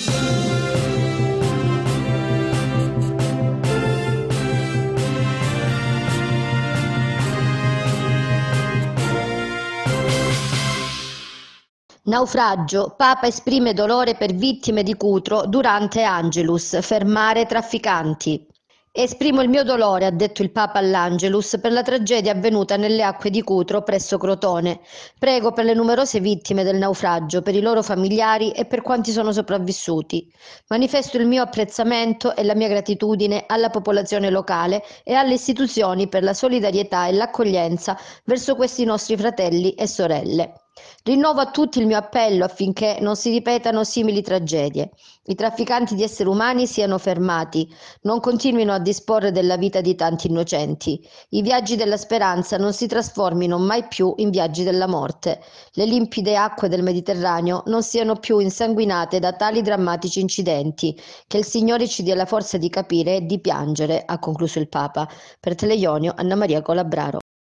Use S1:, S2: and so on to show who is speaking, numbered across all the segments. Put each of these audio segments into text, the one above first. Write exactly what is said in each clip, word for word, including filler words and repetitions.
S1: Naufragio, Papa esprime dolore per vittime di Cutro durante Angelus, fermare trafficanti. Esprimo il mio dolore, ha detto il Papa all'Angelus, per la tragedia avvenuta nelle acque di Cutro presso Crotone. Prego per le numerose vittime del naufragio, per i loro familiari e per quanti sono sopravvissuti. Manifesto il mio apprezzamento e la mia gratitudine alla popolazione locale e alle istituzioni per la solidarietà e l'accoglienza verso questi nostri fratelli e sorelle. Rinnovo a tutti il mio appello affinché non si ripetano simili tragedie. I trafficanti di esseri umani siano fermati, non continuino a disporre della vita di tanti innocenti. I viaggi della speranza non si trasformino mai più in viaggi della morte. Le limpide acque del Mediterraneo non siano più insanguinate da tali drammatici incidenti. Che il Signore ci dia la forza di capire e di piangere, ha concluso il Papa. Per Teleionio, Anna Maria Colabraro.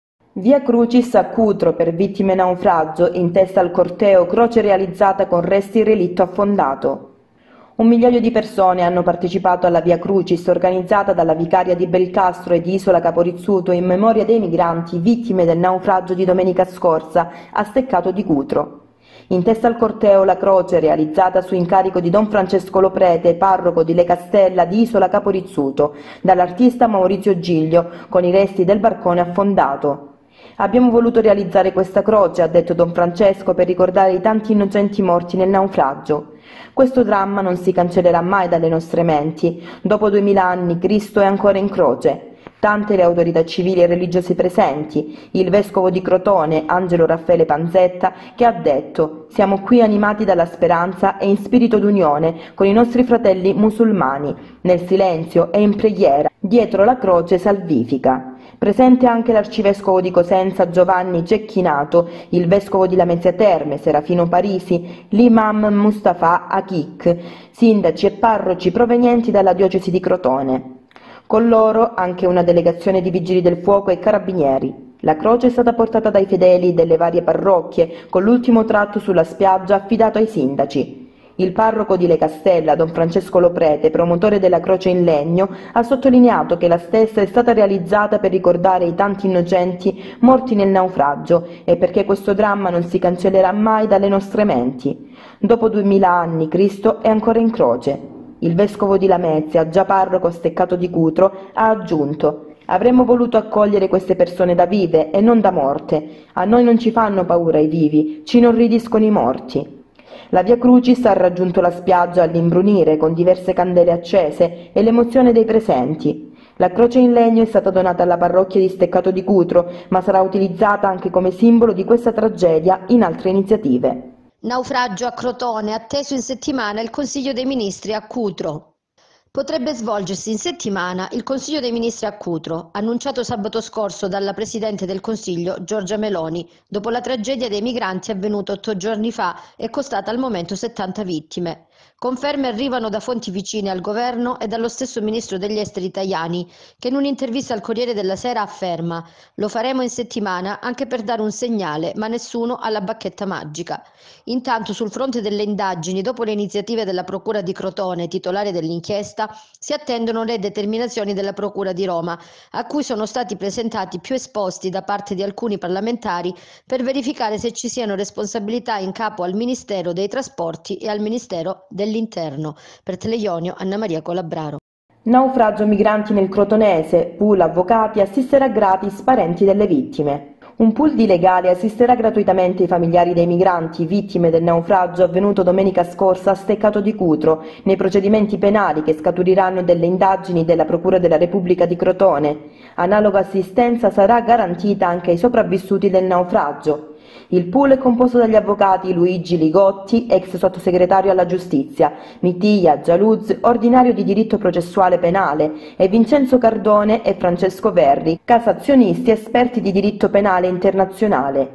S2: Via Crucis a Cutro per vittime naufragio, in testa al corteo croce realizzata con resti relitto affondato. Un migliaio di persone hanno partecipato alla Via Crucis organizzata dalla Vicaria di Belcastro e di Isola Caporizzuto in memoria dei migranti vittime del naufragio di domenica scorsa a Steccato di Cutro. In testa al corteo la croce realizzata su incarico di Don Francesco Loprete, parroco di Le Castella di Isola Caporizzuto, dall'artista Maurizio Giglio, con i resti del barcone affondato. Abbiamo voluto realizzare questa croce, ha detto Don Francesco, per ricordare i tanti innocenti morti nel naufragio. Questo dramma non si cancellerà mai dalle nostre menti. Dopo duemila anni Cristo è ancora in croce. Tante le autorità civili e religiose presenti, il vescovo di Crotone, Angelo Raffaele Panzetta, che ha detto: siamo qui animati dalla speranza e in spirito d'unione con i nostri fratelli musulmani, nel silenzio e in preghiera, dietro la croce salvifica. Presente anche l'arcivescovo di Cosenza Giovanni Cecchinato, il vescovo di Lamezia Terme Serafino Parisi, l'imam Mustafa Akik, sindaci e parroci provenienti dalla diocesi di Crotone. Con loro anche una delegazione di vigili del fuoco e carabinieri. La croce è stata portata dai fedeli delle varie parrocchie, con l'ultimo tratto sulla spiaggia affidato ai sindaci. Il parroco di Le Castella, Don Francesco Loprete, promotore della croce in legno, ha sottolineato che la stessa è stata realizzata per ricordare i tanti innocenti morti nel naufragio e perché questo dramma non si cancellerà mai dalle nostre menti. Dopo duemila anni Cristo è ancora in croce. Il vescovo di Lamezia, già parroco a Steccato di Cutro, ha aggiunto: avremmo voluto accogliere queste persone da vive e non da morte. A noi non ci fanno paura i vivi, ci inorridiscono i morti. La Via Crucis ha raggiunto la spiaggia all'imbrunire con diverse candele accese e l'emozione dei presenti. La croce in legno è stata donata alla parrocchia di Steccato di Cutro, ma sarà utilizzata anche come simbolo di questa tragedia in altre iniziative.
S1: Naufragio a Crotone, atteso in settimana il Consiglio dei Ministri a Cutro. Potrebbe svolgersi in settimana il Consiglio dei Ministri a Cutro, annunciato sabato scorso dalla Presidente del Consiglio Giorgia Meloni, dopo la tragedia dei migranti avvenuta otto giorni fa e costata al momento settanta vittime. Conferme arrivano da fonti vicine al governo e dallo stesso ministro degli esteri Tajani, che in un'intervista al Corriere della Sera afferma: lo faremo in settimana anche per dare un segnale, ma nessuno ha la bacchetta magica. Intanto sul fronte delle indagini, dopo le iniziative della Procura di Crotone, titolare dell'inchiesta, si attendono le determinazioni della Procura di Roma, a cui sono stati presentati più esposti da parte di alcuni parlamentari per verificare se ci siano responsabilità in capo al Ministero dei Trasporti e al Ministero dell'Interno. Per Teleionio, Anna Maria Colabraro.
S2: Naufragio migranti nel Crotonese, pool avvocati assisterà gratis parenti delle vittime. Un pool di legali assisterà gratuitamente i familiari dei migranti vittime del naufragio avvenuto domenica scorsa a Steccato di Cutro, nei procedimenti penali che scaturiranno dalle indagini della Procura della Repubblica di Crotone. Analoga assistenza sarà garantita anche ai sopravvissuti del naufragio. Il pool è composto dagli avvocati Luigi Ligotti, ex sottosegretario alla giustizia, Mitiglia Gialuz, ordinario di diritto processuale penale, e Vincenzo Cardone e Francesco Verri, casazionisti esperti di diritto penale internazionale.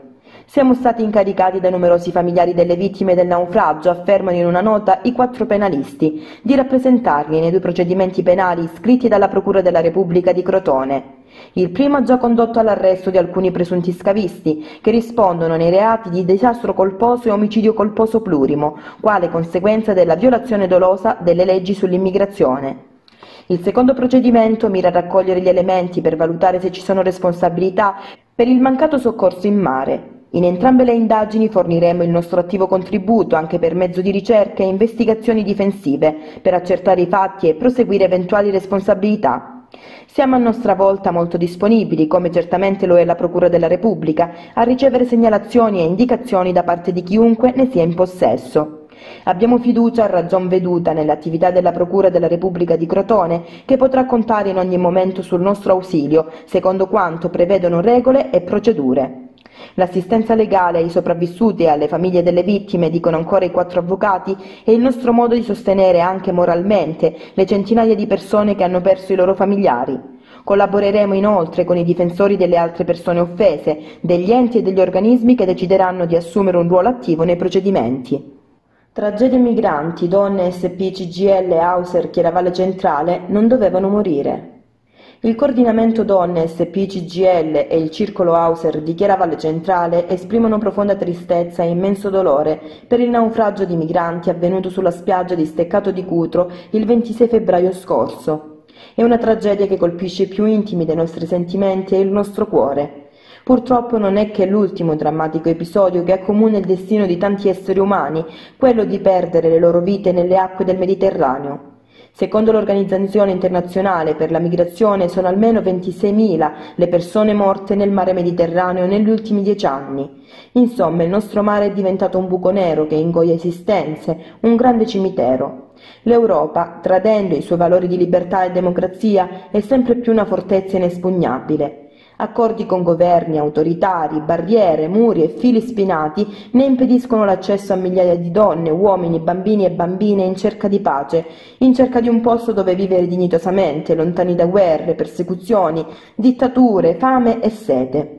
S2: Siamo stati incaricati da numerosi familiari delle vittime del naufragio, affermano in una nota i quattro penalisti, di rappresentarli nei due procedimenti penali iscritti dalla Procura della Repubblica di Crotone. Il primo ha già condotto all'arresto di alcuni presunti scavisti, che rispondono nei reati di disastro colposo e omicidio colposo plurimo, quale conseguenza della violazione dolosa delle leggi sull'immigrazione. Il secondo procedimento mira a raccogliere gli elementi per valutare se ci sono responsabilità per il mancato soccorso in mare. In entrambe le indagini forniremo il nostro attivo contributo anche per mezzo di ricerche e investigazioni difensive per accertare i fatti e proseguire eventuali responsabilità. Siamo a nostra volta molto disponibili, come certamente lo è la Procura della Repubblica, a ricevere segnalazioni e indicazioni da parte di chiunque ne sia in possesso. Abbiamo fiducia a ragion veduta nell'attività della Procura della Repubblica di Crotone, che potrà contare in ogni momento sul nostro ausilio, secondo quanto prevedono regole e procedure. L'assistenza legale ai sopravvissuti e alle famiglie delle vittime, dicono ancora i quattro avvocati, è il nostro modo di sostenere anche moralmente le centinaia di persone che hanno perso i loro familiari. Collaboreremo inoltre con i difensori delle altre persone offese, degli enti e degli organismi che decideranno di assumere un ruolo attivo nei procedimenti. Tragedie migranti, donne S P C G L Auser Chiaravalle Centrale non dovevano morire. Il coordinamento Donne S P C G L e il Circolo Auser di Chiaravalle Centrale esprimono profonda tristezza e immenso dolore per il naufragio di migranti avvenuto sulla spiaggia di Steccato di Cutro il ventisei febbraio scorso. È una tragedia che colpisce i più intimi dei nostri sentimenti e il nostro cuore. Purtroppo non è che l'ultimo drammatico episodio che accomuna il destino di tanti esseri umani, quello di perdere le loro vite nelle acque del Mediterraneo. Secondo l'Organizzazione Internazionale per la Migrazione sono almeno ventiseimila le persone morte nel mare Mediterraneo negli ultimi dieci anni. Insomma, il nostro mare è diventato un buco nero che ingoia esistenze, un grande cimitero. L'Europa, tradendo i suoi valori di libertà e democrazia, è sempre più una fortezza inespugnabile. Accordi con governi autoritari, barriere, muri e fili spinati ne impediscono l'accesso a migliaia di donne, uomini, bambini e bambine in cerca di pace, in cerca di un posto dove vivere dignitosamente, lontani da guerre, persecuzioni, dittature, fame e sete.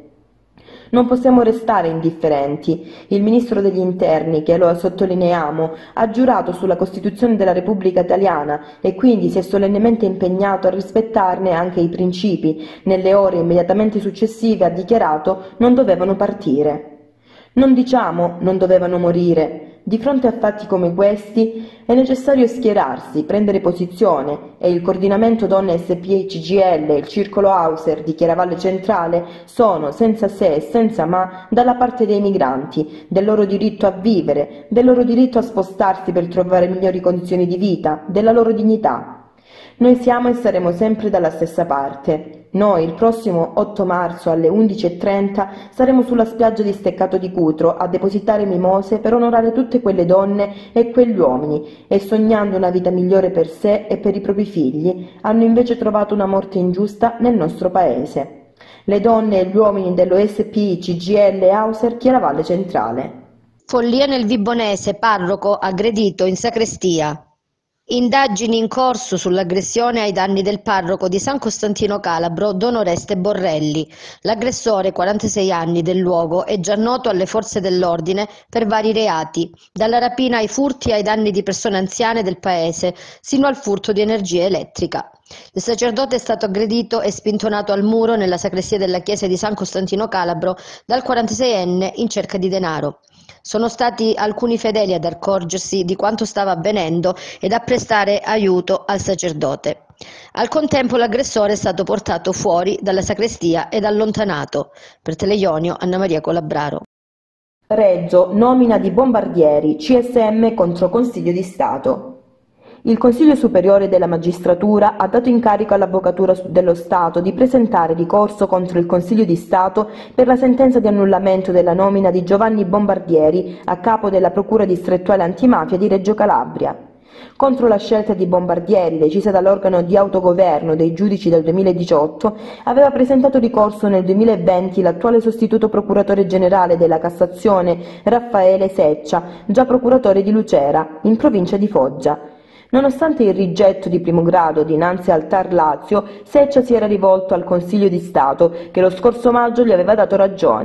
S2: Non possiamo restare indifferenti. Il Ministro degli Interni, che lo sottolineiamo, ha giurato sulla Costituzione della Repubblica Italiana e quindi si è solennemente impegnato a rispettarne anche i principi. Nelle ore immediatamente successive ha dichiarato non dovevano partire. Non diciamo non dovevano morire. Di fronte a fatti come questi è necessario schierarsi, prendere posizione e il coordinamento Donne S P C G L e il Circolo Auser di Chiaravalle Centrale sono, senza se e senza ma, dalla parte dei migranti, del loro diritto a vivere, del loro diritto a spostarsi per trovare migliori condizioni di vita, della loro dignità. Noi siamo e saremo sempre dalla stessa parte. Noi, il prossimo otto marzo alle undici e trenta, saremo sulla spiaggia di Steccato di Cutro a depositare mimose per onorare tutte quelle donne e quegli uomini e, sognando una vita migliore per sé e per i propri figli, hanno invece trovato una morte ingiusta nel nostro paese. Le donne e gli uomini dello S P C G L Auser Chiaravalle Centrale.
S1: Follia nel Vibonese, parroco aggredito in sacrestia. Indagini in corso sull'aggressione ai danni del parroco di San Costantino Calabro, Don Oreste Borrelli. L'aggressore, quarantasei anni, del luogo, è già noto alle forze dell'ordine per vari reati, dalla rapina ai furti ai danni di persone anziane del paese, sino al furto di energia elettrica. Il sacerdote è stato aggredito e spintonato al muro nella sacrestia della chiesa di San Costantino Calabro dal quarantaseienne in cerca di denaro. Sono stati alcuni fedeli ad accorgersi di quanto stava avvenendo ed a prestare aiuto al sacerdote. Al contempo l'aggressore è stato portato fuori dalla sacrestia ed allontanato. Per Teleionio, Anna Maria Colabraro.
S2: Reggio, nomina di bombardieri, C S M contro Consiglio di Stato. Il Consiglio Superiore della Magistratura ha dato incarico all'Avvocatura dello Stato di presentare ricorso contro il Consiglio di Stato per la sentenza di annullamento della nomina di Giovanni Bombardieri a capo della Procura distrettuale antimafia di Reggio Calabria. Contro la scelta di Bombardieri, decisa dall'organo di autogoverno dei giudici del duemiladiciotto, aveva presentato ricorso nel duemilaventi l'attuale sostituto procuratore generale della Cassazione Raffaele Seccia, già procuratore di Lucera, in provincia di Foggia. Nonostante il rigetto di primo grado dinanzi al T A R Lazio, Seccia si era rivolto al Consiglio di Stato, che lo scorso maggio gli aveva dato ragione.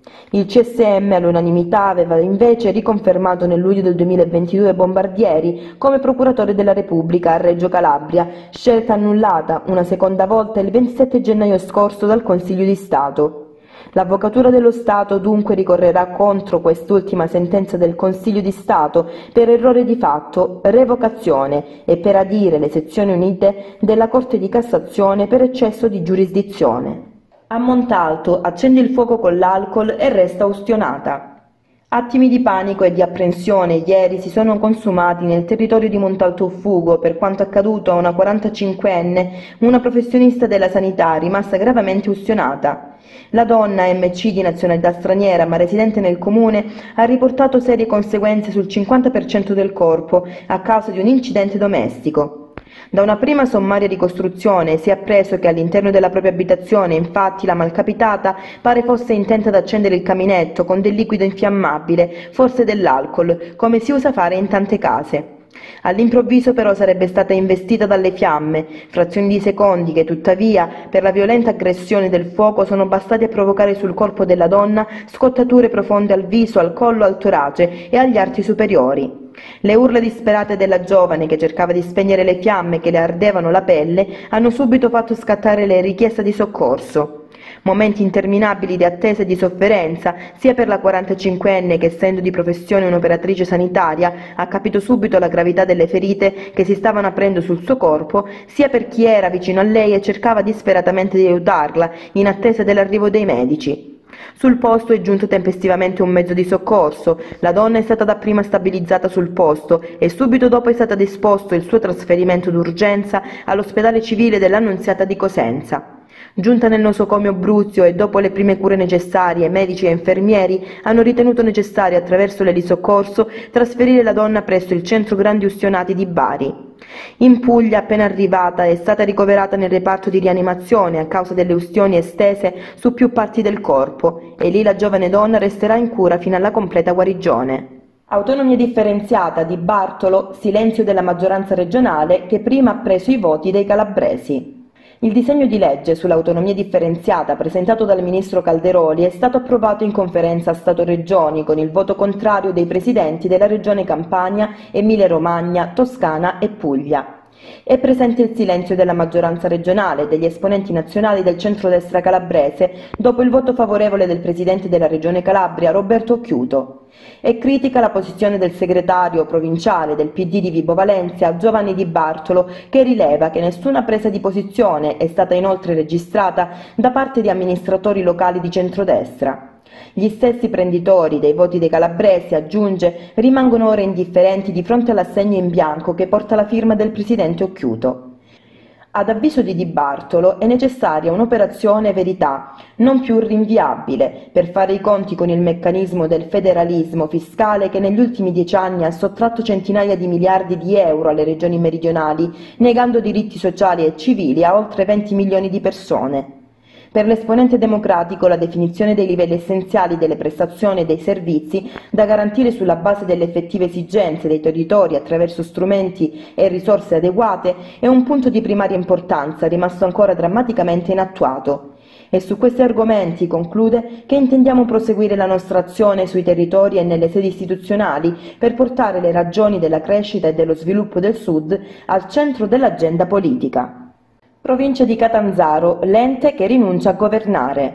S2: Il C S M all'unanimità aveva invece riconfermato nel luglio del duemilaventidue Bombardieri come procuratore della Repubblica a Reggio Calabria, scelta annullata una seconda volta il ventisette gennaio scorso dal Consiglio di Stato. L'Avvocatura dello Stato dunque ricorrerà contro quest'ultima sentenza del Consiglio di Stato per errore di fatto, revocazione e per adire le sezioni unite della Corte di Cassazione per eccesso di giurisdizione. A Montalto accende il fuoco con l'alcol e resta ustionata. Attimi di panico e di apprensione ieri si sono consumati nel territorio di Montalto Fugo per quanto accaduto a una quarantacinquenne, una professionista della sanità rimasta gravemente ustionata. La donna, M C di nazionalità straniera ma residente nel comune, ha riportato serie conseguenze sul cinquanta per cento del corpo a causa di un incidente domestico. Da una prima sommaria ricostruzione si è appreso che all'interno della propria abitazione, infatti, la malcapitata pare fosse intenta ad accendere il caminetto con del liquido infiammabile, forse dell'alcol, come si usa fare in tante case. All'improvviso però sarebbe stata investita dalle fiamme, frazioni di secondi che tuttavia, per la violenta aggressione del fuoco, sono bastati a provocare sul corpo della donna scottature profonde al viso, al collo, al torace e agli arti superiori. Le urla disperate della giovane che cercava di spegnere le fiamme che le ardevano la pelle hanno subito fatto scattare le richieste di soccorso. Momenti interminabili di attesa e di sofferenza, sia per la quarantacinquenne che, essendo di professione un'operatrice sanitaria, ha capito subito la gravità delle ferite che si stavano aprendo sul suo corpo, sia per chi era vicino a lei e cercava disperatamente di aiutarla, in attesa dell'arrivo dei medici. Sul posto è giunto tempestivamente un mezzo di soccorso, la donna è stata dapprima stabilizzata sul posto e subito dopo è stato disposto il suo trasferimento d'urgenza all'ospedale civile dell'Annunziata di Cosenza. Giunta nel nosocomio Bruzio e dopo le prime cure necessarie, medici e infermieri hanno ritenuto necessario, attraverso l'elisoccorso, trasferire la donna presso il centro grandi ustionati di Bari. In Puglia, appena arrivata, è stata ricoverata nel reparto di rianimazione a causa delle ustioni estese su più parti del corpo e lì la giovane donna resterà in cura fino alla completa guarigione. Autonomia differenziata di Bartolo, silenzio della maggioranza regionale che prima ha preso i voti dei calabresi. Il disegno di legge sull'autonomia differenziata presentato dal ministro Calderoli è stato approvato in conferenza Stato-Regioni con il voto contrario dei presidenti della Regione Campania, Emilia-Romagna, Toscana e Puglia. È presente il silenzio della maggioranza regionale e degli esponenti nazionali del centrodestra calabrese dopo il voto favorevole del presidente della Regione Calabria, Roberto Occhiuto. È critica la posizione del segretario provinciale del P D di Vibo Valentia, Giovanni Di Bartolo, che rileva che nessuna presa di posizione è stata inoltre registrata da parte di amministratori locali di centrodestra. Gli stessi prenditori dei voti dei calabresi, aggiunge, rimangono ora indifferenti di fronte all'assegno in bianco che porta la firma del presidente Occhiuto. Ad avviso di Di Bartolo è necessaria un'operazione verità, non più rinviabile, per fare i conti con il meccanismo del federalismo fiscale che negli ultimi dieci anni ha sottratto centinaia di miliardi di euro alle regioni meridionali, negando diritti sociali e civili a oltre venti milioni di persone. Per l'esponente democratico la definizione dei livelli essenziali delle prestazioni e dei servizi da garantire sulla base delle effettive esigenze dei territori attraverso strumenti e risorse adeguate è un punto di primaria importanza rimasto ancora drammaticamente inattuato. E su questi argomenti, conclude, che intendiamo proseguire la nostra azione sui territori e nelle sedi istituzionali per portare le ragioni della crescita e dello sviluppo del Sud al centro dell'agenda politica. Provincia di Catanzaro, l'ente che rinuncia a governare.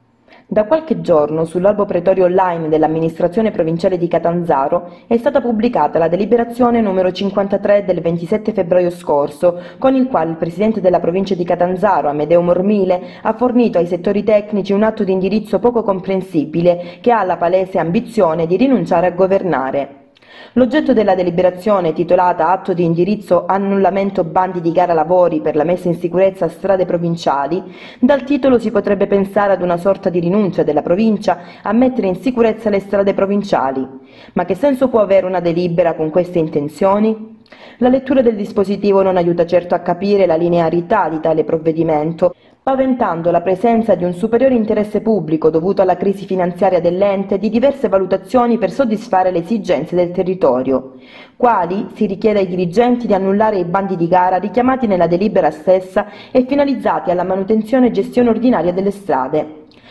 S2: Da qualche giorno sull'albo pretorio online dell'amministrazione provinciale di Catanzaro è stata pubblicata la deliberazione numero cinquantatré del ventisette febbraio scorso, con il quale il presidente della provincia di Catanzaro, Amedeo Mormile, ha fornito ai settori tecnici un atto di indirizzo poco comprensibile che ha la palese ambizione di rinunciare a governare. L'oggetto della deliberazione, titolata Atto di indirizzo annullamento bandi di gara lavori per la messa in sicurezza a strade provinciali, dal titolo si potrebbe pensare ad una sorta di rinuncia della provincia a mettere in sicurezza le strade provinciali. Ma che senso può avere una delibera con queste intenzioni? La lettura del dispositivo non aiuta certo a capire la linearità di tale provvedimento, paventando la presenza di un superiore interesse pubblico dovuto alla crisi finanziaria dell'ente e di diverse valutazioni per soddisfare le esigenze del territorio. Quali si richiede ai dirigenti di annullare i bandi di gara richiamati nella delibera stessa e finalizzati alla manutenzione e gestione ordinaria delle strade.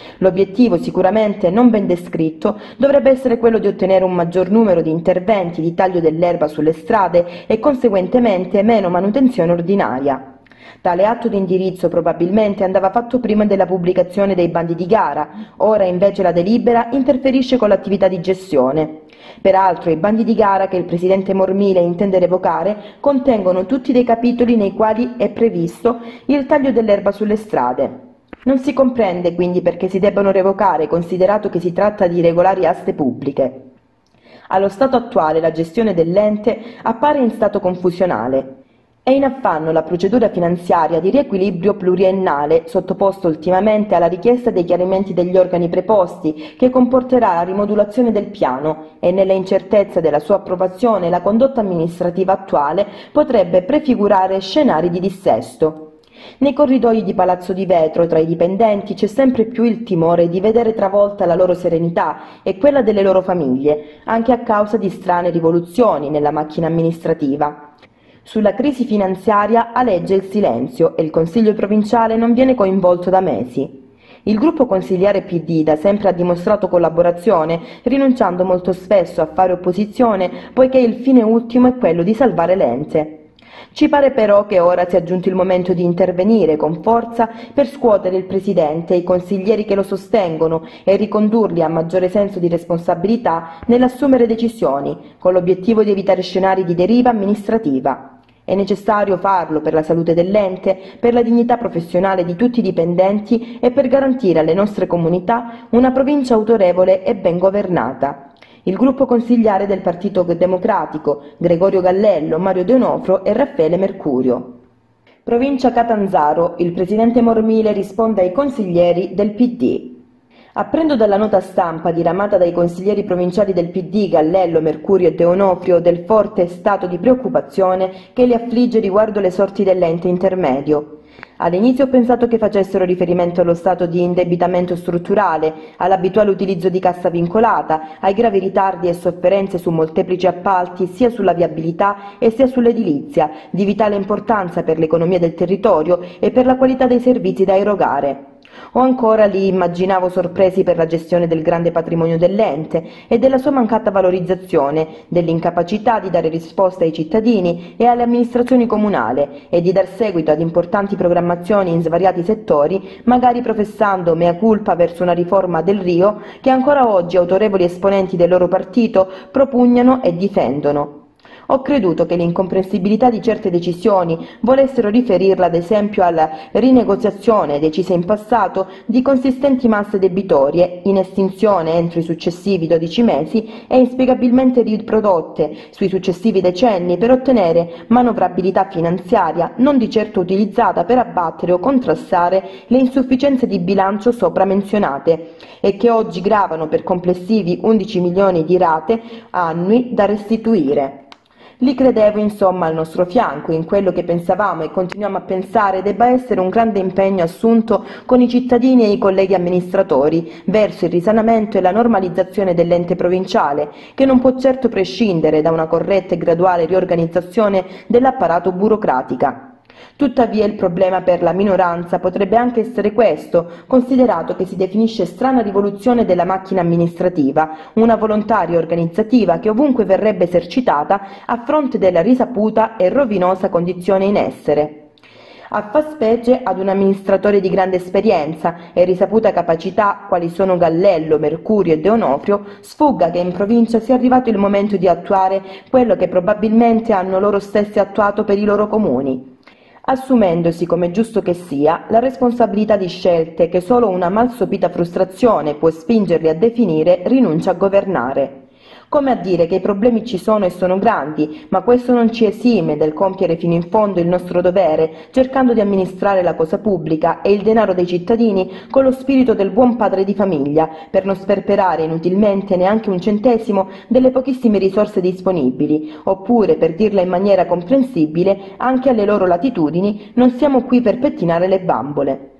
S2: L'obiettivo, sicuramente non ben descritto, dovrebbe essere quello di ottenere un maggior numero di interventi di taglio dell'erba sulle strade e conseguentemente meno manutenzione ordinaria. Tale atto di indirizzo probabilmente andava fatto prima della pubblicazione dei bandi di gara, ora invece la delibera interferisce con l'attività di gestione. Peraltro i bandi di gara che il presidente Mormile intende revocare contengono tutti dei capitoli nei quali è previsto il taglio dell'erba sulle strade. Non si comprende quindi perché si debbano revocare, considerato che si tratta di regolari aste pubbliche. Allo stato attuale la gestione dell'ente appare in stato confusionale. È in affanno la procedura finanziaria di riequilibrio pluriennale sottoposto ultimamente alla richiesta dei chiarimenti degli organi preposti, che comporterà la rimodulazione del piano, e nella incertezza della sua approvazione la condotta amministrativa attuale potrebbe prefigurare scenari di dissesto. Nei corridoi di Palazzo di Vetro tra i dipendenti c'è sempre più il timore di vedere travolta la loro serenità e quella delle loro famiglie, anche a causa di strane rivoluzioni nella macchina amministrativa. Sulla crisi finanziaria aleggia il silenzio e il Consiglio provinciale non viene coinvolto da mesi. Il gruppo consiliare P D da sempre ha dimostrato collaborazione, rinunciando molto spesso a fare opposizione, poiché il fine ultimo è quello di salvare l'ente. Ci pare però che ora sia giunto il momento di intervenire con forza per scuotere il Presidente e i consiglieri che lo sostengono e ricondurli a maggiore senso di responsabilità nell'assumere decisioni, con l'obiettivo di evitare scenari di deriva amministrativa. È necessario farlo per la salute dell'ente, per la dignità professionale di tutti i dipendenti e per garantire alle nostre comunità una provincia autorevole e ben governata. Il gruppo consigliare del Partito Democratico, Gregorio Gallello, Mario De Onofrio e Raffaele Mercurio. Provincia Catanzaro, il presidente Mormile risponde ai consiglieri del P D. Apprendo dalla nota stampa diramata dai consiglieri provinciali del P D Gallello, Mercurio e De Onofrio del forte stato di preoccupazione che li affligge riguardo le sorti dell'ente intermedio. All'inizio ho pensato che facessero riferimento allo stato di indebitamento strutturale, all'abituale utilizzo di cassa vincolata, ai gravi ritardi e sofferenze su molteplici appalti sia sulla viabilità e sia sull'edilizia, di vitale importanza per l'economia del territorio e per la qualità dei servizi da erogare. O ancora li immaginavo sorpresi per la gestione del grande patrimonio dell'ente e della sua mancata valorizzazione, dell'incapacità di dare risposte ai cittadini e alle amministrazioni comunali e di dar seguito ad importanti programmazioni in svariati settori, magari professando mea culpa verso una riforma del Rio che ancora oggi autorevoli esponenti del loro partito propugnano e difendono. Ho creduto che l'incomprensibilità di certe decisioni volessero riferirla ad esempio alla rinegoziazione decisa in passato di consistenti masse debitorie in estinzione entro i successivi dodici mesi e inspiegabilmente riprodotte sui successivi decenni per ottenere manovrabilità finanziaria non di certo utilizzata per abbattere o contrastare le insufficienze di bilancio sopra menzionate e che oggi gravano per complessivi undici milioni di rate annui da restituire. Li credevo insomma al nostro fianco in quello che pensavamo e continuiamo a pensare debba essere un grande impegno assunto con i cittadini e i colleghi amministratori verso il risanamento e la normalizzazione dell'ente provinciale, che non può certo prescindere da una corretta e graduale riorganizzazione dell'apparato burocratica. Tuttavia il problema per la minoranza potrebbe anche essere questo, considerato che si definisce strana rivoluzione della macchina amministrativa, una volontà riorganizzativa che ovunque verrebbe esercitata a fronte della risaputa e rovinosa condizione in essere. A far specie ad un amministratore di grande esperienza e risaputa capacità quali sono Gallello, Mercurio e De Onofrio, sfugga che in provincia sia arrivato il momento di attuare quello che probabilmente hanno loro stessi attuato per i loro comuni, assumendosi, come giusto che sia, la responsabilità di scelte che solo una mal sopita frustrazione può spingerli a definire rinuncia a governare. Come a dire che i problemi ci sono e sono grandi, ma questo non ci esime dal compiere fino in fondo il nostro dovere, cercando di amministrare la cosa pubblica e il denaro dei cittadini con lo spirito del buon padre di famiglia, per non sperperare inutilmente neanche un centesimo delle pochissime risorse disponibili, oppure, per dirla in maniera comprensibile, anche alle loro latitudini non siamo qui per pettinare le bambole.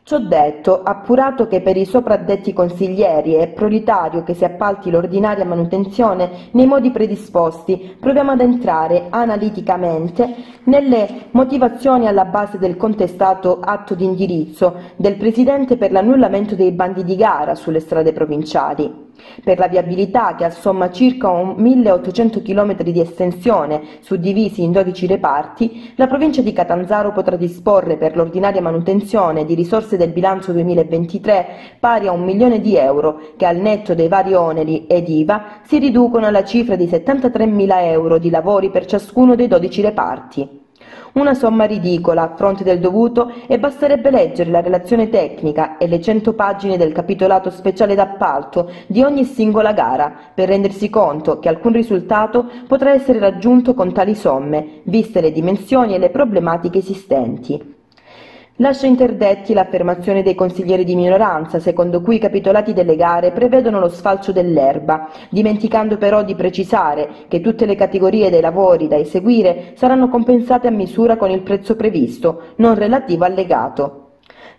S2: Ciò detto, appurato che per i sopradetti consiglieri è prioritario che si appalti l'ordinaria manutenzione nei modi predisposti, proviamo ad entrare analiticamente nelle motivazioni alla base del contestato atto di indirizzo del Presidente per l'annullamento dei bandi di gara sulle strade provinciali. Per la viabilità, che assomma circa un milleottocento chilometri di estensione suddivisi in dodici reparti, la provincia di Catanzaro potrà disporre per l'ordinaria manutenzione di risorse del bilancio duemilaventitré pari a un milione di euro, che al netto dei vari oneri ed I V A si riducono alla cifra di settantatremila euro di lavori per ciascuno dei dodici reparti. Una somma ridicola a fronte del dovuto, e basterebbe leggere la relazione tecnica e le cento pagine del capitolato speciale d'appalto di ogni singola gara per rendersi conto che alcun risultato potrà essere raggiunto con tali somme, viste le dimensioni e le problematiche esistenti. Lascia interdetti l'affermazione dei consiglieri di minoranza, secondo cui i capitolati delle gare prevedono lo sfalcio dell'erba, dimenticando però di precisare che tutte le categorie dei lavori da eseguire saranno compensate a misura con il prezzo previsto, non relativo al legato.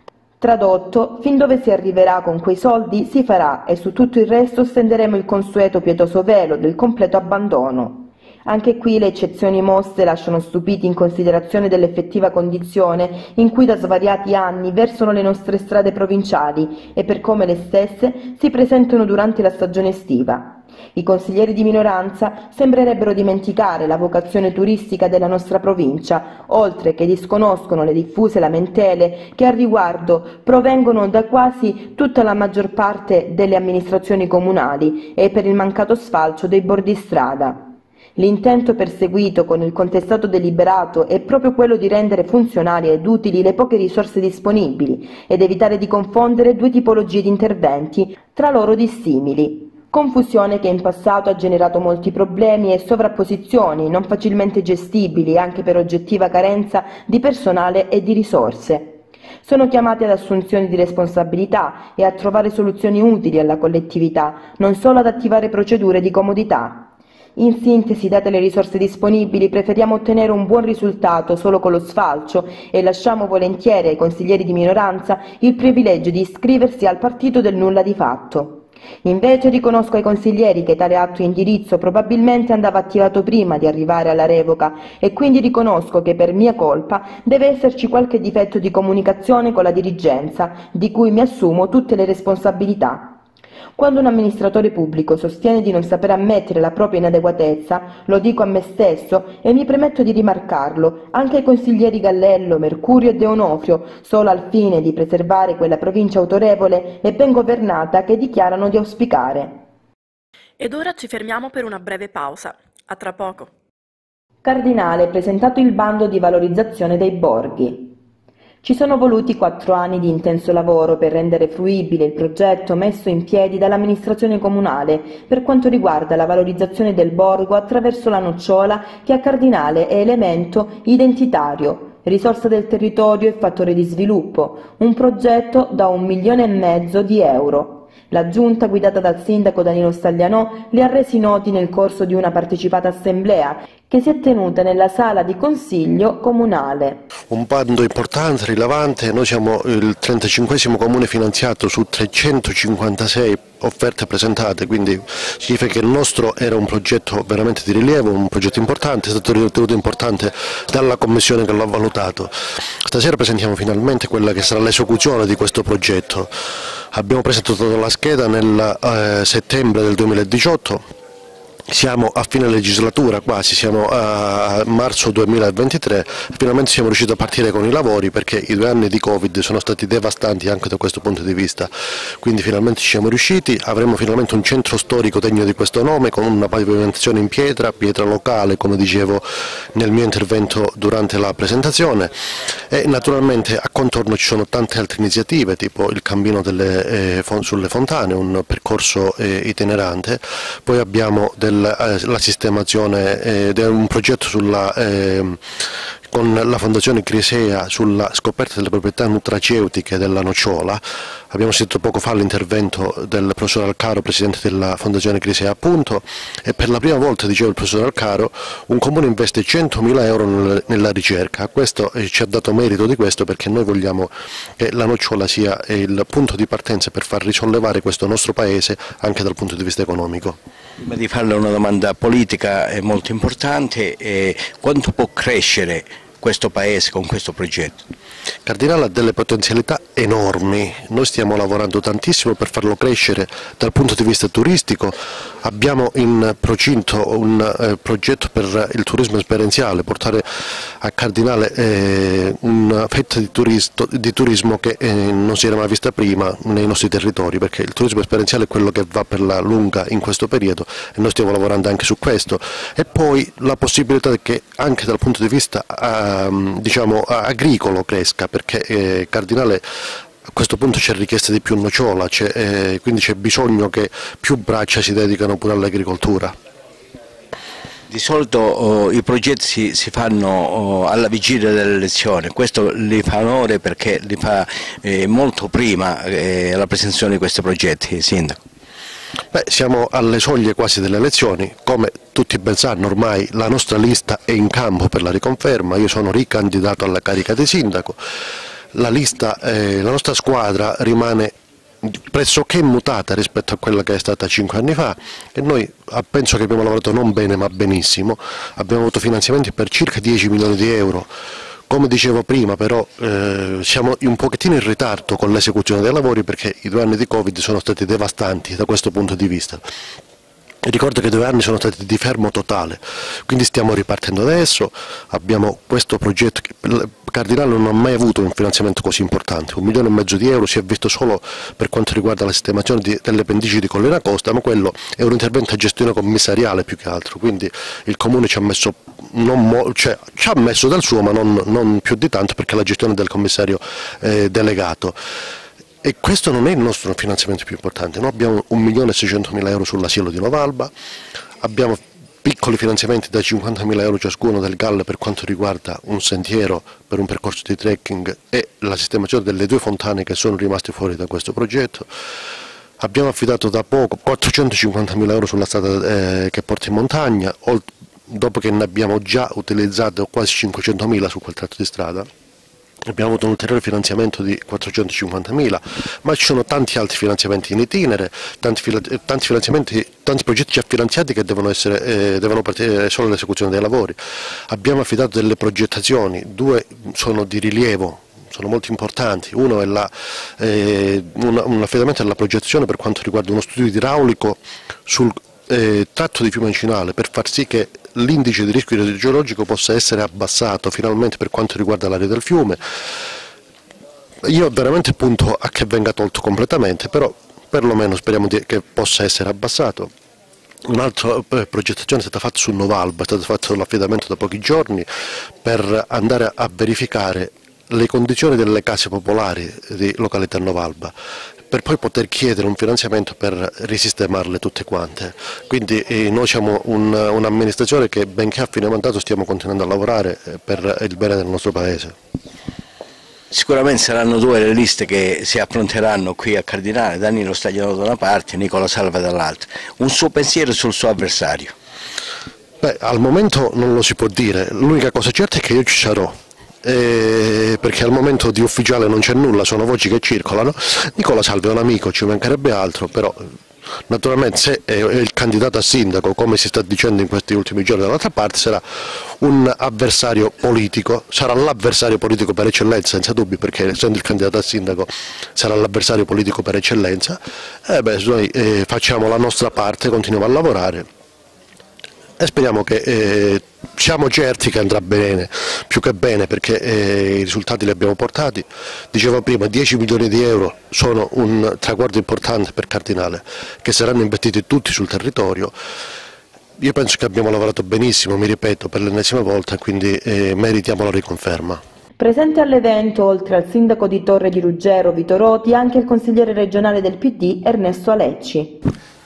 S2: Tradotto, fin dove si arriverà con quei soldi si farà, e su tutto il resto stenderemo il consueto pietoso velo del completo abbandono. Anche qui le eccezioni mosse lasciano stupiti in considerazione dell'effettiva condizione in cui da svariati anni versano le nostre strade provinciali e per come le stesse si presentano durante la stagione estiva. I consiglieri di minoranza sembrerebbero dimenticare la vocazione turistica della nostra provincia, oltre che disconoscono le diffuse lamentele che al riguardo provengono da quasi tutta la maggior parte delle amministrazioni comunali e per il mancato sfalcio dei bordi strada. L'intento perseguito con il contestato deliberato è proprio quello di rendere funzionali ed utili le poche risorse disponibili ed evitare di confondere due tipologie di interventi tra loro dissimili. Confusione che in passato ha generato molti problemi e sovrapposizioni non facilmente gestibili anche per oggettiva carenza di personale e di risorse. Sono chiamati ad assunzioni di responsabilità e a trovare soluzioni utili alla collettività, non solo ad attivare procedure di comodità. In sintesi, date le risorse disponibili, preferiamo ottenere un buon risultato solo con lo sfalcio e lasciamo volentieri ai consiglieri di minoranza il privilegio di iscriversi al partito del nulla di fatto. Invece riconosco ai consiglieri che tale atto indirizzo probabilmente andava attivato prima di arrivare alla revoca e quindi riconosco che per mia colpa deve esserci qualche difetto di comunicazione con la dirigenza, di cui mi assumo tutte le responsabilità. Quando un amministratore pubblico sostiene di non saper ammettere la propria inadeguatezza, lo dico a me stesso e mi permetto di rimarcarlo anche ai consiglieri Gallello, Mercurio e De Onofrio, solo al fine di preservare quella provincia autorevole e ben governata che dichiarano di auspicare.
S3: Ed ora ci fermiamo per una breve pausa. A tra poco.
S2: Cardinale presentato il bando di valorizzazione dei borghi. Ci sono voluti quattro anni di intenso lavoro per rendere fruibile il progetto messo in piedi dall'amministrazione comunale per quanto riguarda la valorizzazione del borgo attraverso la nocciola che a Cardinale è elemento identitario, risorsa del territorio e fattore di sviluppo, un progetto da un milione e mezzo di euro. La giunta, guidata dal sindaco Danilo Staglianò, li ha resi noti nel corso di una partecipata assemblea che si è tenuta nella sala di consiglio comunale.
S4: Un bando importante, rilevante, noi siamo il trentacinquesimo comune finanziato su trecentocinquantasei offerte presentate, quindi significa che il nostro era un progetto veramente di rilievo, un progetto importante, è stato ritenuto importante dalla commissione che l'ha valutato. Stasera presentiamo finalmente quella che sarà l'esecuzione di questo progetto. Abbiamo presentato la scheda nel eh, settembre del duemiladiciotto. Siamo a fine legislatura quasi, siamo a marzo duemilaventitré, finalmente siamo riusciti a partire con i lavori perché i due anni di Covid sono stati devastanti anche da questo punto di vista, quindi finalmente ci siamo riusciti, avremo finalmente un centro storico degno di questo nome con una pavimentazione in pietra, pietra locale come dicevo nel mio intervento durante la presentazione e naturalmente a contorno ci sono tante altre iniziative tipo il cammino delle, eh, sulle fontane, un percorso eh, itinerante, poi abbiamo del la sistemazione eh, di un progetto sulla eh, con la Fondazione Crisea sulla scoperta delle proprietà nutraceutiche della nocciola. Abbiamo sentito poco fa l'intervento del professor Alcaro, presidente della Fondazione Crisea appunto, e per la prima volta, diceva il professor Alcaro, un comune investe centomila euro nella ricerca. Questo eh, ci ha dato merito di questo, perché noi vogliamo che la nocciola sia il punto di partenza per far risollevare questo nostro paese anche dal punto di vista economico.
S5: Prima di farle una domanda politica è molto importante, eh, quanto può crescere questo paese con questo progetto?
S4: Cardinale ha delle potenzialità enormi, noi stiamo lavorando tantissimo per farlo crescere dal punto di vista turistico. Abbiamo in procinto un eh, progetto per il turismo esperienziale, portare a Cardinale eh, una fetta di, turisto, di turismo che eh, non si era mai vista prima nei nostri territori, perché il turismo esperienziale è quello che va per la lunga in questo periodo e noi stiamo lavorando anche su questo. E poi la possibilità che anche dal punto di vista eh, diciamo, agricolo cresca, perché eh, Cardinale a questo punto c'è richiesta di più nocciola, eh, quindi c'è bisogno che più braccia si dedicano pure all'agricoltura.
S5: Di solito oh, i progetti si, si fanno oh, alla vigilia delle elezioni, questo li fa onore perché li fa eh, molto prima eh, la presentazione di questi progetti, Sindaco.
S4: Beh, siamo alle soglie quasi delle elezioni, come tutti ben sanno ormai la nostra lista è in campo per la riconferma, io sono ricandidato alla carica di sindaco, la, lista, eh, la nostra squadra rimane pressoché immutata rispetto a quella che è stata cinque anni fa e noi penso che abbiamo lavorato non bene ma benissimo, abbiamo avuto finanziamenti per circa dieci milioni di euro. Come dicevo prima però eh, siamo un pochettino in ritardo con l'esecuzione dei lavori perché i due anni di Covid sono stati devastanti da questo punto di vista. Ricordo che due anni sono stati di fermo totale, quindi stiamo ripartendo adesso, abbiamo questo progetto che Cardinale non ha mai avuto un finanziamento così importante, un milione e mezzo di euro si è visto solo per quanto riguarda la sistemazione di, delle pendici di Collina Costa, ma quello è un intervento a gestione commissariale più che altro, quindi il Comune ci ha messo, non mo, cioè, ci ha messo del suo ma non, non più di tanto perché la gestione del commissario eh, delegato. E questo non è il nostro finanziamento più importante, noi abbiamo un milione e seicentomila euro sull'asilo di Novalba, abbiamo piccoli finanziamenti da cinquantamila euro ciascuno del G A L per quanto riguarda un sentiero per un percorso di trekking e la sistemazione delle due fontane che sono rimaste fuori da questo progetto. Abbiamo affidato da poco quattrocentocinquantamila euro sulla strada eh, che porta in montagna, dopo che ne abbiamo già utilizzato quasi cinquecentomila su quel tratto di strada. Abbiamo avuto un ulteriore finanziamento di quattrocentocinquantamila, ma ci sono tanti altri finanziamenti in itinere, tanti, tanti, finanziamenti, tanti progetti già finanziati che devono, essere, eh, devono partire solo all'esecuzione dei lavori. Abbiamo affidato delle progettazioni, due sono di rilievo, sono molto importanti, uno è la, eh, un, un affidamento alla progettazione per quanto riguarda uno studio idraulico sul eh, tratto di fiume Cinale per far sì che l'indice di rischio idrogeologico possa essere abbassato finalmente per quanto riguarda l'area del fiume. Io veramente punto a che venga tolto completamente, però perlomeno speriamo di, che possa essere abbassato. Un'altra eh, progettazione è stata fatta su Novalba, è stato fatto l'affidamento da pochi giorni per andare a verificare le condizioni delle case popolari di località Novalba, per poi poter chiedere un finanziamento per risistemarle tutte quante. Quindi eh, noi siamo un'amministrazione un che benché a fine mandato stiamo continuando a lavorare eh, per il bene del nostro Paese.
S5: Sicuramente saranno due le liste che si affronteranno qui a Cardinale, Danilo Stagliano da una parte e Nicola Salva dall'altra. Un suo pensiero sul suo avversario?
S4: Beh, al momento non lo si può dire, l'unica cosa certa è che io ci sarò. Eh, perché al momento di ufficiale non c'è nulla, sono voci che circolano. Nicola Salva è un amico, ci mancherebbe altro, però naturalmente se è il candidato a sindaco, come si sta dicendo in questi ultimi giorni dall'altra parte, sarà un avversario politico, sarà l'avversario politico per eccellenza, senza dubbi, perché essendo il candidato a sindaco sarà l'avversario politico per eccellenza. Eh beh, noi eh, facciamo la nostra parte, continuiamo a lavorare e speriamo che eh, siamo certi che andrà bene, più che bene, perché eh, i risultati li abbiamo portati. Dicevo prima, dieci milioni di euro sono un traguardo importante per Cardinale, che saranno investiti tutti sul territorio. Io penso che abbiamo lavorato benissimo, mi ripeto, per l'ennesima volta, quindi eh, meritiamo la riconferma.
S2: Presente all'evento, oltre al sindaco di Torre di Ruggero Vito Roti, anche il consigliere regionale del P D Ernesto Alecci.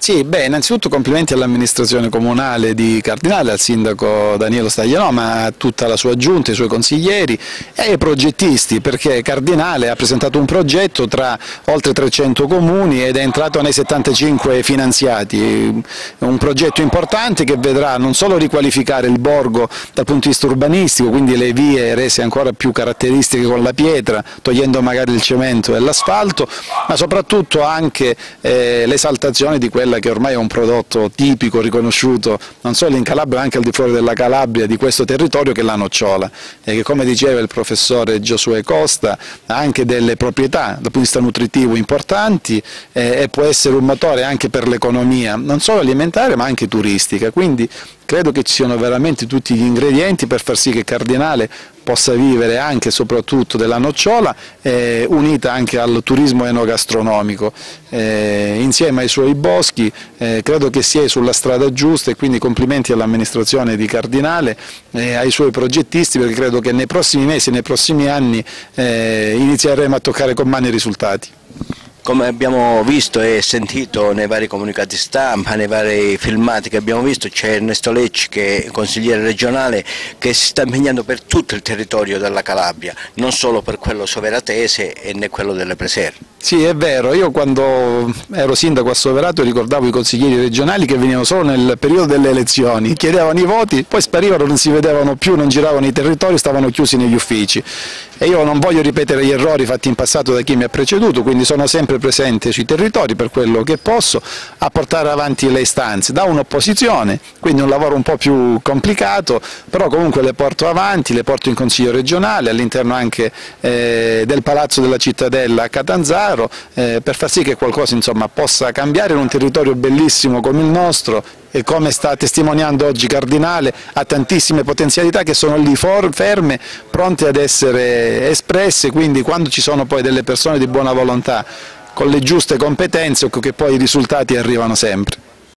S6: Sì, beh, innanzitutto complimenti all'amministrazione comunale di Cardinale, al sindaco Daniele Staglianoma, a tutta la sua giunta, ai suoi consiglieri e ai progettisti, perché Cardinale ha presentato un progetto tra oltre trecento comuni ed è entrato nei settantacinque finanziati, un progetto importante che vedrà non solo riqualificare il borgo dal punto di vista urbanistico, quindi le vie rese ancora più caratteristiche con la pietra, togliendo magari il cemento e l'asfalto, ma soprattutto anche eh, l'esaltazione di quella che ormai è un prodotto tipico, riconosciuto non solo in Calabria ma anche al di fuori della Calabria, di questo territorio, che è la nocciola, e che, come diceva il professore Giosuè Costa, ha anche delle proprietà dal punto di vista nutritivo importanti eh, e può essere un motore anche per l'economia, non solo alimentare ma anche turistica, quindi credo che ci siano veramente tutti gli ingredienti per far sì che Cardinale possa vivere anche e soprattutto della nocciola, eh, unita anche al turismo enogastronomico. Eh, insieme ai suoi boschi eh, credo che sia sulla strada giusta, e quindi complimenti all'amministrazione di Cardinale e eh, ai suoi progettisti, perché credo che nei prossimi mesi, nei prossimi anni eh, inizieremo a toccare con mano i risultati.
S5: Come abbiamo visto e sentito nei vari comunicati stampa, nei vari filmati che abbiamo visto, c'è Ernesto Lecci, che è consigliere regionale, che si sta impegnando per tutto il territorio della Calabria, non solo per quello soveratese e né quello delle Preserve.
S6: Sì, è vero, io quando ero sindaco a Soverato ricordavo i consiglieri regionali che venivano solo nel periodo delle elezioni, chiedevano i voti, poi sparivano, non si vedevano più, non giravano i territori, stavano chiusi negli uffici. E io non voglio ripetere gli errori fatti in passato da chi mi ha preceduto, quindi sono sempre presente sui territori per quello che posso a portare avanti le istanze da un'opposizione, quindi un lavoro un po' più complicato, però comunque le porto avanti, le porto in Consiglio regionale, all'interno anche eh, del Palazzo della Cittadella a Catanzaro, eh, per far sì che qualcosa insomma possa cambiare in un territorio bellissimo come il nostro, e come sta testimoniando oggi Cardinale ha tantissime potenzialità che sono lì ferme, pronte ad essere espresse, quindi quando ci sono poi delle persone di buona volontà con le giuste competenze, ecco che poi i risultati arrivano sempre.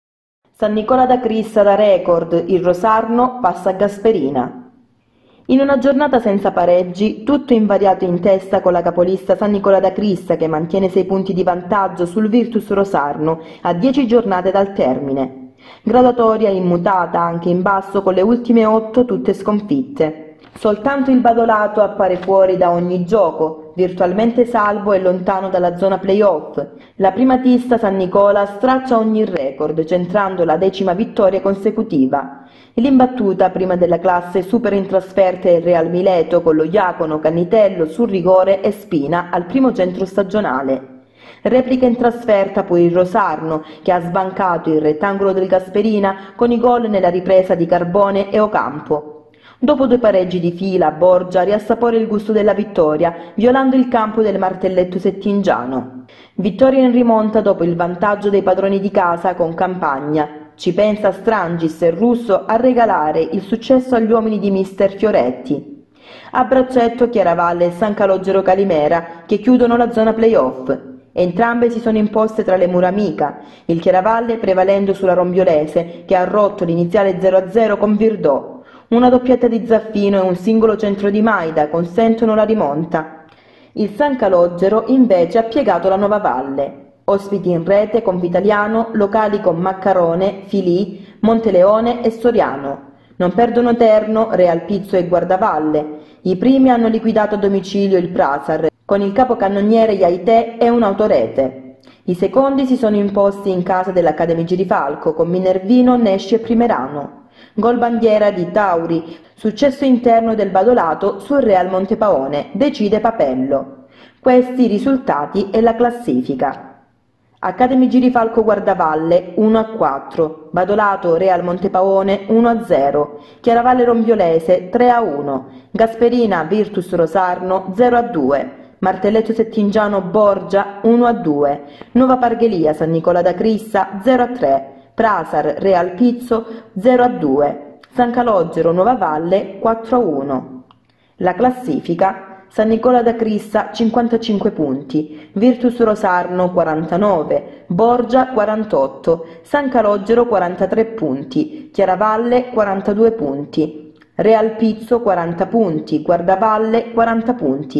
S2: San Nicola da Crissa da record, il Rosarno passa a Gasperina. In una giornata senza pareggi, tutto invariato in testa con la capolista San Nicola da Crissa, che mantiene sei punti di vantaggio sul Virtus Rosarno a dieci giornate dal termine. Graduatoria immutata anche in basso con le ultime otto tutte sconfitte. Soltanto il Badolato appare fuori da ogni gioco, virtualmente salvo e lontano dalla zona playoff. La primatista San Nicola straccia ogni record, centrando la decima vittoria consecutiva. L'imbattuta prima della classe supera in trasferta il Real Mileto con lo Iacono, Cannitello, Surrigore e Spina al primo centro stagionale. Replica in trasferta poi il Rosarno, che ha sbancato il rettangolo del Gasperina con i gol nella ripresa di Carbone e Ocampo. Dopo due pareggi di fila, Borgia riassapora il gusto della vittoria, violando il campo del Martelletto Settingiano. Vittoria in rimonta dopo il vantaggio dei padroni di casa con Campagna. Ci pensa Strangis e Russo a regalare il successo agli uomini di mister Fioretti. A braccetto Chiaravalle e San Calogero Calimera, che chiudono la zona playoff. Entrambe si sono imposte tra le mura amica, il Chiaravalle prevalendo sulla Rombiolese, che ha rotto l'iniziale zero a zero con Virdò. Una doppietta di Zaffino e un singolo centro di Maida consentono la rimonta. Il San Calogero invece ha piegato la Nuova Valle. Ospiti in rete con Vitaliano, locali con Maccarone, Filì, Monteleone e Soriano. Non perdono terno Real Pizzo e Guardavalle. I primi hanno liquidato a domicilio il Prasar, con il capocannoniere Iaité e un'autorete. I secondi si sono imposti in casa dell'Academy Girifalco con Minervino, Nesci e Primerano. Gol bandiera di Tauri, successo interno del Badolato sul Real Montepaone, decide Papello. Questi i risultati e la classifica. Academy Girifalco Guardavalle uno a quattro, Badolato Real Montepaone uno a zero, Chiaravalle Rombiolese tre a uno, Gasperina Virtus Rosarno zero a due, Martelletto Settingiano Borgia uno a due, Nuova Parghelia San Nicola da Crissa zero a tre, Prasar Real Pizzo zero a due, San Calogero Nuova Valle quattro a uno. La classifica: San Nicola da Crissa cinquantacinque punti, Virtus Rosarno quarantanove, Borgia quarantotto, San Calogero quarantatré punti, Chiaravalle quarantadue punti, Real Pizzo quaranta punti, Guardavalle quaranta punti,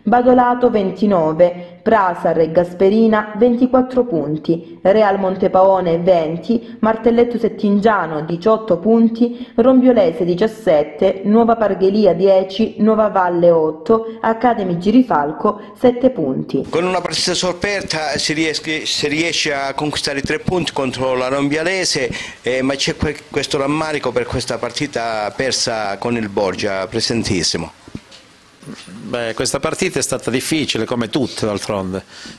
S2: Badolato ventinove, Prasar e Gasperina ventiquattro punti, Real Montepaone venti, Martelletto Settingiano diciotto punti, Rombiolese diciassette, Nuova Parghelia dieci, Nuova Valle otto, Academy Girifalco sette punti.
S5: Con una partita sofferta si riesce, si riesce a conquistare tre punti contro la Rombialese, eh, ma c'è questo rammarico per questa partita persa con il Borgia, presentissimo.
S6: Beh, questa partita è stata difficile come tutte d'altronde,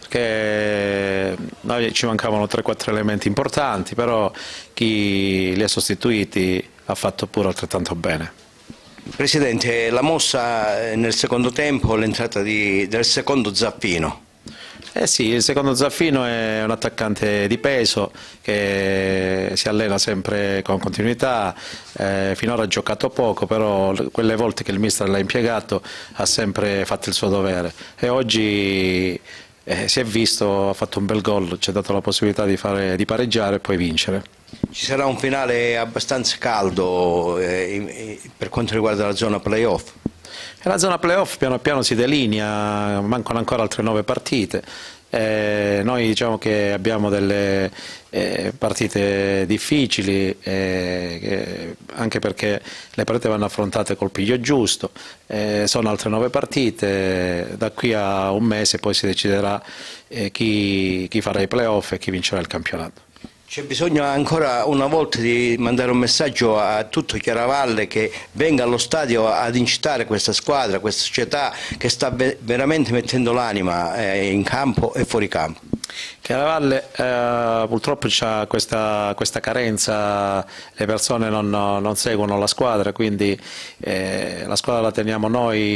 S6: perché noi ci mancavano tre quattro elementi importanti, però chi li ha sostituiti ha fatto pure altrettanto bene.
S5: Presidente, la mossa nel secondo tempo, l'entrata del secondo Zaffino.
S6: Eh sì, il secondo Zaffino è un attaccante di peso che si allena sempre con continuità, eh, finora ha giocato poco, però quelle volte che il mister l'ha impiegato ha sempre fatto il suo dovere e oggi eh, si è visto, ha fatto un bel gol, ci ha dato la possibilità di, fare, di pareggiare e poi vincere.
S5: Ci sarà un finale abbastanza caldo eh, per quanto riguarda la zona playoff.
S6: E la zona playoff piano piano si delinea, mancano ancora altre nove partite. Eh, noi diciamo che abbiamo delle eh, partite difficili, eh, che, anche perché le partite vanno affrontate col piglio giusto, eh, sono altre nove partite, da qui a un mese poi si deciderà eh, chi, chi farà i playoff e chi vincerà il campionato.
S5: C'è bisogno ancora una volta di mandare un messaggio a tutto Chiaravalle che venga allo stadio ad incitare questa squadra, questa società che sta veramente mettendo l'anima in campo e fuori campo.
S6: Chiaravalle eh, purtroppo ha questa, questa carenza, le persone non, non seguono la squadra, quindi eh, la squadra la teniamo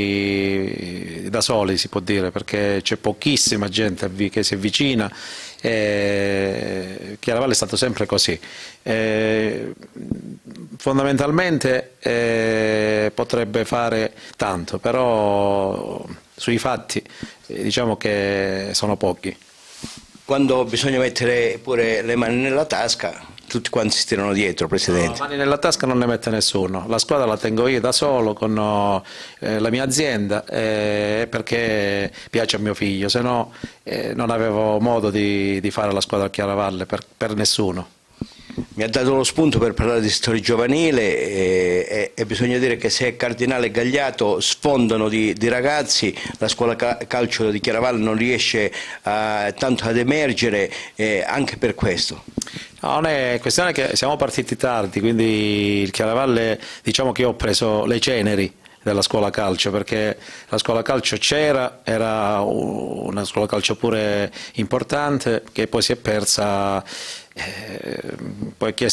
S6: noi da soli, si può dire, perché c'è pochissima gente che si avvicina. Eh, Chiaravalle è stato sempre così. Eh, fondamentalmente eh, potrebbe fare tanto, però sui fatti eh, diciamo che sono pochi.
S5: Quando bisogna mettere pure le mani nella tasca, tutti quanti si tirano dietro, Presidente.
S6: No, mani nella tasca non ne mette nessuno, la squadra la tengo io da solo con eh, la mia azienda eh, perché piace a mio figlio, se no eh, non avevo modo di, di fare la squadra a Chiaravalle per, per nessuno.
S5: Mi ha dato lo spunto per parlare di storia giovanile e, e, e bisogna dire che se Cardinale e Gagliato sfondano di, di ragazzi, la scuola calcio di Chiaravalle non riesce a, tanto ad emergere eh, anche per questo.
S6: No, non è questione che siamo partiti tardi, quindi il Chiaravalle, diciamo che io ho preso le ceneri della scuola calcio, perché la scuola calcio c'era, era una scuola calcio pure importante che poi si è persa, eh, poi chi è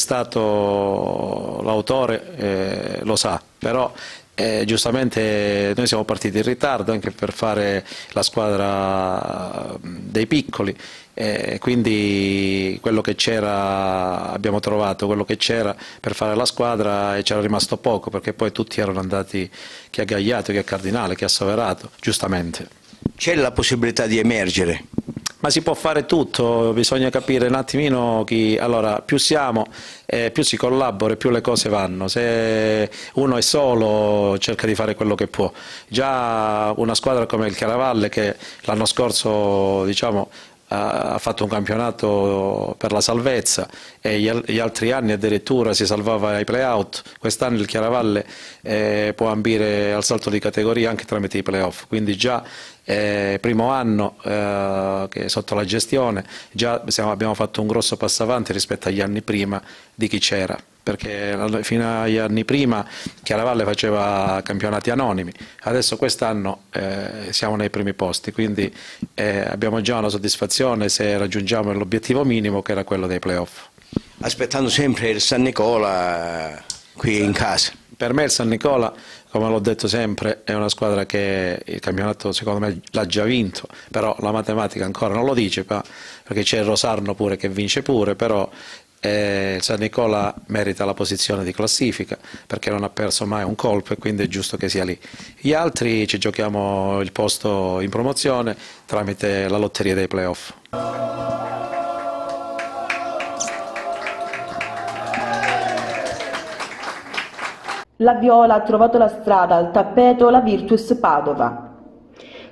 S6: stato l'autore eh, lo sa, però eh, giustamente noi siamo partiti in ritardo anche per fare la squadra dei piccoli. E quindi quello che c'era abbiamo trovato, quello che c'era per fare la squadra e c'era rimasto poco perché poi tutti erano andati chi a Gagliato, chi a Cardinale, chi a Soverato, giustamente.
S5: C'è la possibilità di emergere?
S6: Ma si può fare tutto, bisogna capire un attimino chi, allora più siamo, eh, più si collabora e più le cose vanno, se uno è solo cerca di fare quello che può. Già una squadra come il Chiaravalle che l'anno scorso diciamo ha fatto un campionato per la salvezza e gli altri anni addirittura si salvava ai play-out, quest'anno il Chiaravalle eh, può ambire al salto di categoria anche tramite i play-off, quindi già eh, primo anno eh, che sotto la gestione già siamo, abbiamo fatto un grosso passo avanti rispetto agli anni prima di chi c'era, perché fino agli anni prima Chiaravalle faceva campionati anonimi, adesso quest'anno eh, siamo nei primi posti, quindi eh, abbiamo già una soddisfazione se raggiungiamo l'obiettivo minimo che era quello dei playoff.
S5: Aspettando sempre il San Nicola qui in casa.
S6: Per me il San Nicola, come l'ho detto sempre, è una squadra che il campionato secondo me l'ha già vinto, però la matematica ancora non lo dice, perché c'è il Rosarno pure che vince pure, però eh, il San Nicola merita la posizione di classifica perché non ha perso mai un colpo e quindi è giusto che sia lì. Gli altri ci giochiamo il posto in promozione tramite la lotteria dei playoff.
S2: La Viola ha trovato la strada al tappeto la Virtus Padova.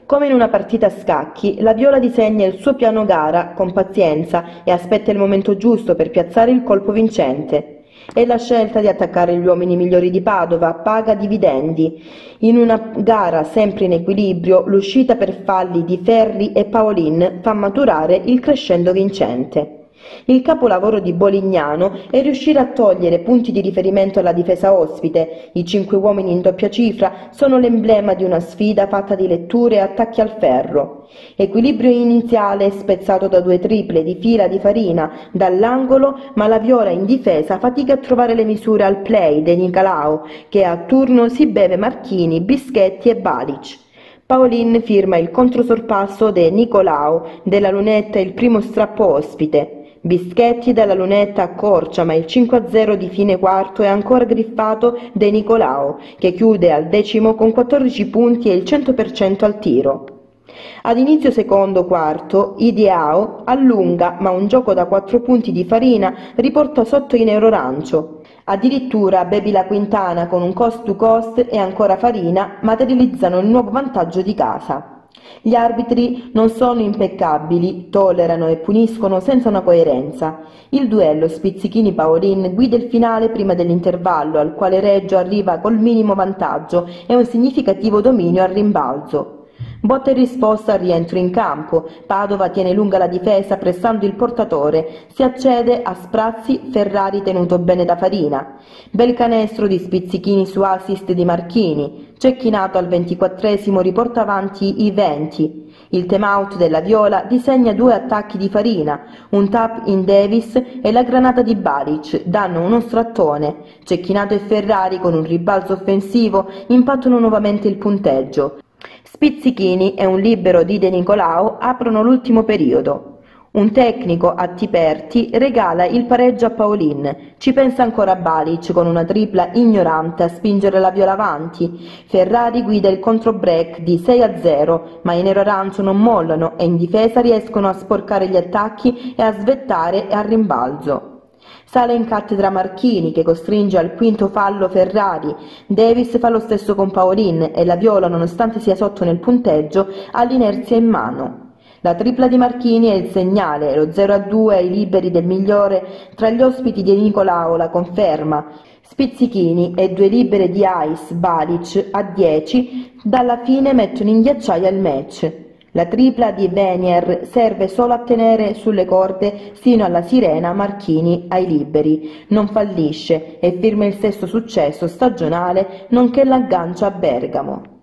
S2: Come in una partita a scacchi, la Viola disegna il suo piano gara con pazienza e aspetta il momento giusto per piazzare il colpo vincente. E la scelta di attaccare gli uomini migliori di Padova paga dividendi. In una gara sempre in equilibrio, l'uscita per falli di Ferri e Paolin fa maturare il crescendo vincente. Il capolavoro di Bolignano è riuscire a togliere punti di riferimento alla difesa ospite. I cinque uomini in doppia cifra sono l'emblema di una sfida fatta di letture e attacchi al ferro. Equilibrio iniziale spezzato da due triple di fila di Farina dall'angolo, ma la Viola in difesa fatica a trovare le misure al play De Nicolao, che a turno si beve Marchini, Bischetti e Balic. Paolin firma il controsorpasso De Nicolao, della lunetta il primo strappo ospite. Bischetti dalla lunetta accorcia, ma il cinque a zero di fine quarto è ancora griffato De Nicolao, che chiude al decimo con quattordici punti e il cento per cento al tiro. Ad inizio secondo quarto, Ideao allunga, ma un gioco da quattro punti di Farina riporta sotto i nero-arancio. Addirittura Baby La Quintana con un cost to cost e ancora Farina materializzano il nuovo vantaggio di casa. Gli arbitri non sono impeccabili, tollerano e puniscono senza una coerenza. Il duello Spizzichini-Paolin guida il finale prima dell'intervallo, al quale Reggio arriva col minimo vantaggio e un significativo dominio al rimbalzo. Botta e risposta al rientro in campo. Padova tiene lunga la difesa pressando il portatore. Si accede a sprazzi, Ferrari tenuto bene da Farina. Bel canestro di Spizzichini su assist di Marchini. Cecchinato al ventiquattresimo riporta avanti i venti. Il time out della Viola disegna due attacchi di Farina. Un tap in Davis e la granata di Balic danno uno strattone. Cecchinato e Ferrari con un ribalzo offensivo impattano nuovamente il punteggio. Spizzichini e un libero di De Nicolao aprono l'ultimo periodo. Un tecnico a Tiperti regala il pareggio a Paolin. Ci pensa ancora Balic con una tripla ignorante a spingere la Viola avanti. Ferrari guida il controbreak di sei a zero, ma i nero-arancio non mollano e in difesa riescono a sporcare gli attacchi e a svettare al rimbalzo. Sale in cattedra Marchini, che costringe al quinto fallo Ferrari. Davis fa lo stesso con Paolin e la Viola, nonostante sia sotto nel punteggio, ha l'inerzia in mano. La tripla di Marchini è il segnale, lo zero a due ai liberi del migliore tra gli ospiti di Nicolao la conferma. Spizzichini e due libere di Ice Balic a dieci dalla fine mettono in ghiacciaia il match. La tripla di Venier serve solo a tenere sulle corde sino alla sirena Marchini ai liberi. Non fallisce e firma il sesto successo stagionale, nonché l'aggancio a Bergamo.